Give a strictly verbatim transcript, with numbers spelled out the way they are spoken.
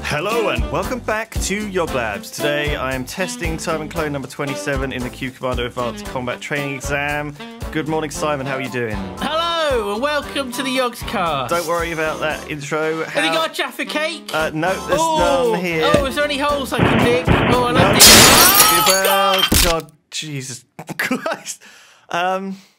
Hello and welcome back to YogLabs. Today I am testing Simon Clone number twenty-seven in the Q Commando Advanced Combat Training Exam. Good morning, Simon. How are you doing? Hello and welcome to the Yogscast. Don't worry about that intro. How... Have you got a Jaffa cake? Uh, no, there's oh. none here. Oh, is there any holes I can dig? Oh, I no. love digging. Oh, God. God. God, Jesus Christ. Um,